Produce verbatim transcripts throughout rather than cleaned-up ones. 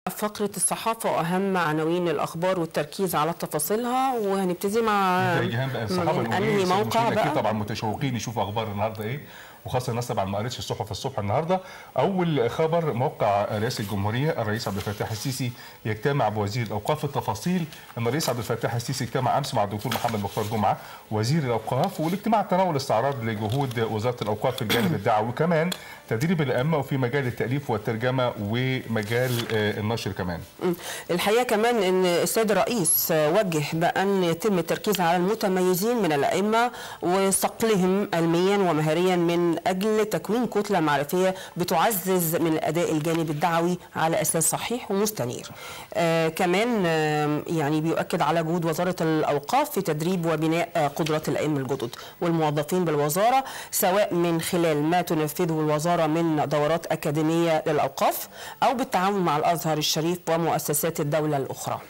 فقرة الصحافة وأهم عناوين الأخبار والتركيز على تفاصيلها، وهنبتدي مع أنهي موقع بقى. طبعا متشوقين يشوفوا أخبار النهارده إيه، وخاصة الناس طبعا ما قريتش الصحف الصبح النهارده. أول خبر موقع رئاسة الجمهورية الرئيس عبد الفتاح السيسي يجتمع بوزير الأوقاف. التفاصيل أن الرئيس عبد الفتاح السيسي اجتمع أمس مع الدكتور محمد مختار جمعة وزير الأوقاف، والاجتماع تناول استعراض لجهود وزارة الأوقاف في الجانب الدعوي وكمان تدريب الأئمة وفي مجال التأليف والترجمة ومجال النشر كمان. الحقيقة كمان أن السيد الرئيس وجه بأن يتم التركيز على المتميزين من الأئمة وصقلهم علميا ومهريا من أجل تكوين كتلة معرفية بتعزز من الأداء الجانب الدعوي على أساس صحيح ومستنير. آه كمان آه يعني بيؤكد على جهود وزارة الأوقاف في تدريب وبناء آه قدرات الأئمة الجدد والموظفين بالوزارة، سواء من خلال ما تنفذه الوزارة من دورات أكاديمية للأوقاف أو بالتعاون مع الأزهر الشريف ومؤسسات الدولة الأخرى.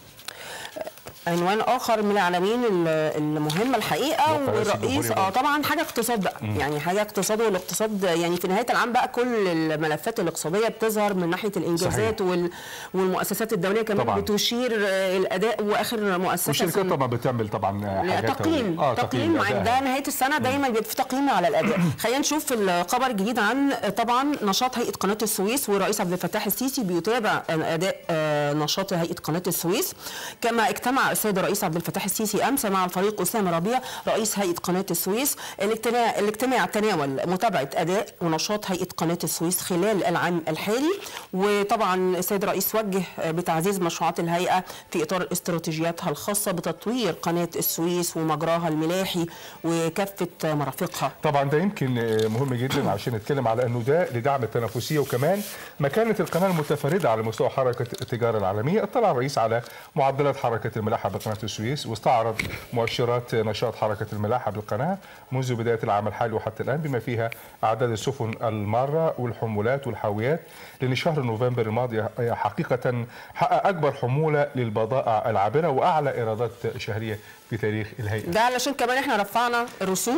عنوان اخر من العناوين المهمه الحقيقه، والرئيس اه طبعا حاجه اقتصاد بقى، مم. يعني حاجه اقتصاد، والاقتصاد يعني في نهايه العام بقى كل الملفات الاقتصاديه بتظهر من ناحيه الانجازات وال والمؤسسات الدوليه كمان طبعا بتشير الاداء، واخر مؤسسه والشركات طبعا بتعمل طبعا حاجات تقييم آه تقييم عند نهايه السنه دايما بيبقى في تقييم على الاداء. خلينا نشوف الخبر الجديد عن طبعا نشاط هيئه قناه السويس، والرئيس عبد الفتاح السيسي بيتابع اداء نشاط هيئه قناه السويس. كما اجتمع السيد الرئيس عبد الفتاح السيسي امس مع الفريق اسامه ربيع رئيس هيئه قناه السويس. الاجتماع الاجتماع تناول متابعه اداء ونشاط هيئه قناه السويس خلال العام الحالي، وطبعا السيد الرئيس وجه بتعزيز مشروعات الهيئه في اطار استراتيجياتها الخاصه بتطوير قناه السويس ومجراها الملاحي وكافه مرافقها. طبعا ده يمكن مهم جدا عشان نتكلم على انه ده لدعم التنافسيه وكمان مكانه القناه المتفرده على مستوى حركه التجاره العالميه. اطلع الرئيس على معدلات حركه الملاحه بقناه السويس واستعرض مؤشرات نشاط حركه الملاحه بالقناه منذ بدايه العام الحالي وحتى الان، بما فيها اعداد السفن الماره والحمولات والحاويات، لان شهر نوفمبر الماضي حقيقه حقق اكبر حموله للبضائع العابره واعلى ايرادات شهريه في تاريخ الهيئه. ده علشان كمان احنا رفعنا رسوم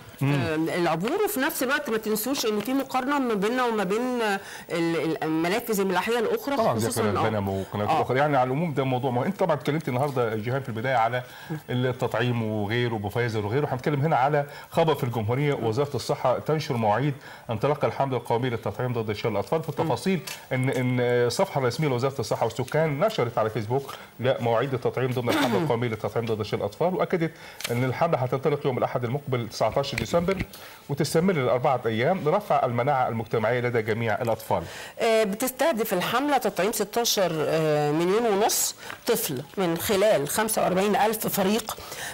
العبور، وفي نفس الوقت ما تنسوش ان في مقارنه ما بيننا وما بين المنافذ الملاحيه الاخرى، طبعا زي قناه البنم وقناه الاخرى. يعني على العموم ده موضوع مهم. انت طبعا اتكلمت النهارده جيهان في البدايه على التطعيم وغيره وبفايزر وغيره، هنتكلم هنا على خبر في الجمهوريه. وزاره الصحه تنشر مواعيد انطلاق الحمله القوميه للتطعيم ضد شلل الاطفال. في التفاصيل ان ان الصفحه الرسميه لوزاره الصحه والسكان نشرت على فيسبوك مواعيد التطعيم ضمن الحمله القوميه للتطعيم ضد شلل الاطفال، واكدت ان الحمله هتنطلق يوم الاحد المقبل تسعة عشر ديسمبر وتستمر لاربعه ايام لرفع المناعه المجتمعيه لدى جميع الاطفال. بتستهدف الحمله تطعيم ستة عشر مليون ونص طفل من خلال خمسة وأربعين ألف فريق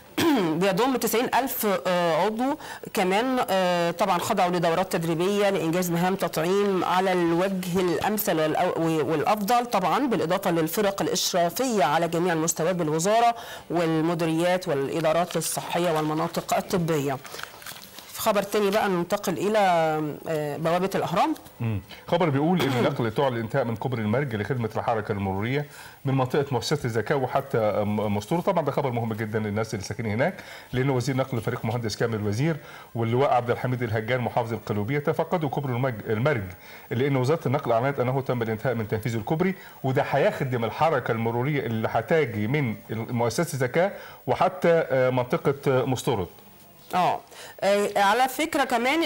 بيضم تسعين ألف عضو. كمان طبعا خضعوا لدورات تدريبيه لانجاز مهام تطعيم على الوجه الامثل والافضل، طبعا بالاضافه للفرق الاشرافيه على جميع المستويات بالوزاره والمديريات والادارات الصحيه والمناطق الطبيه. خبر تاني بقى ننتقل الى بوابه الاهرام. امم خبر بيقول ان نقل طرق الانتهاء من كوبري المرج لخدمه الحركه المروريه من منطقه مؤسسه الزكاه وحتى مستور. طبعا ده خبر مهم جدا للناس اللي ساكنين هناك، لان وزير نقل فريق مهندس كامل الوزير واللواء عبد الحميد الهجان محافظ القليوبيه تفقدوا كوبري المرج، لان وزاره النقل اعلنت انه تم الانتهاء من تنفيذ الكوبري، وده هيخدم الحركه المروريه اللي هتجي من مؤسسه الزكاه وحتى منطقه مستورد. اه على فكره كمان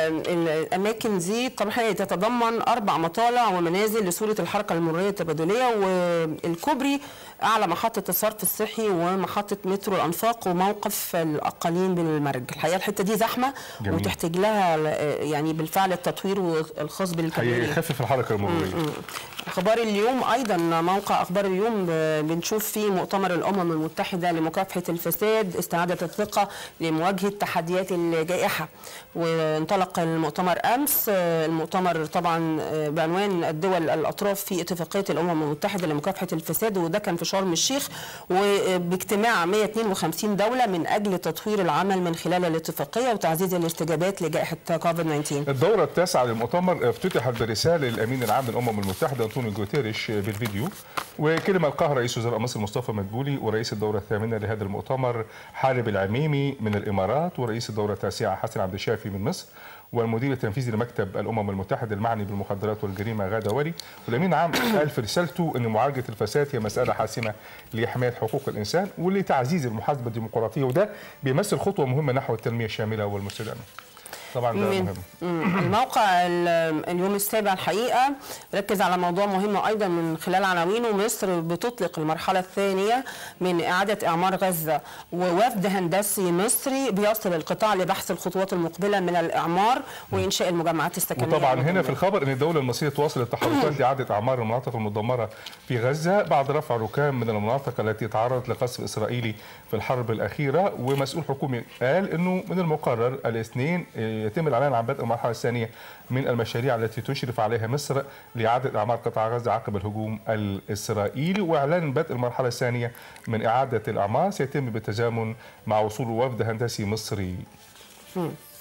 الاماكن دي طبعا تتضمن اربع مطالع ومنازل لصوره الحركه المروريه التبادليه، والكوبري اعلى محطه الصرف الصحي ومحطه مترو الانفاق وموقف الاقاليم بالمرج. الحقيقه الحته دي زحمه جميل. وتحتاج لها يعني بالفعل التطوير الخاص بالكباري هيخفف الحركه المروريه. اخبار اليوم ايضا موقع اخبار اليوم بنشوف فيه مؤتمر الامم المتحده لمكافحه الفساد استعاده الثقه لمواجهه تحديات الجائحه، وانطلق المؤتمر امس. المؤتمر طبعا بعنوان الدول الاطراف في اتفاقيه الامم المتحده لمكافحه الفساد، وده كان في شرم الشيخ، وباجتماع مئة واثنين وخمسين دوله من اجل تطوير العمل من خلال الاتفاقيه وتعزيز الاستجابات لجائحه كوفيد تسعة عشر. الدوره التاسعه للمؤتمر افتتحت برساله للامين العام للامم المتحده أنطونيو جوتيريش بالفيديو، وكلمه القاها رئيس وزراء مصر مصطفى مدبولي ورئيس الدوره الثامنه لهذا المؤتمر حالب العميمي من الامارات ورئيس الدوره التاسعه حسن عبد الشافي من مصر والمدير التنفيذي لمكتب الامم المتحده المعني بالمخدرات والجريمه غاده ولي. والامين العام قال في رسالته ان معالجه الفساد هي مساله حاسمه لحمايه حقوق الانسان ولتعزيز المحاسبه الديمقراطيه، وده بيمثل خطوه مهمه نحو التنميه الشامله والمستدامه. طبعا ده مهم. الموقع اليوم السابع الحقيقه ركز على موضوع مهم ايضا من خلال عناوينه. مصر بتطلق المرحله الثانيه من اعاده اعمار غزه، ووفد هندسي مصري بيصل القطاع لبحث الخطوات المقبله من الاعمار وانشاء المجمعات السكنيه. وطبعا هنا في الخبر ان الدوله المصريه تواصل التحركات لاعاده اعمار المناطق المدمره في غزه بعد رفع ركام من المناطق التي تعرضت لقصف اسرائيلي في الحرب الاخيره. ومسؤول حكومي قال انه من المقرر الاثنين يتم الاعلان عن بدء المرحله الثانيه من المشاريع التي تشرف عليها مصر لاعاده اعمار قطاع غزه عقب الهجوم الاسرائيلي. واعلان بدء المرحله الثانيه من اعاده الاعمار سيتم بالتزامن مع وصول وفد هندسي مصري.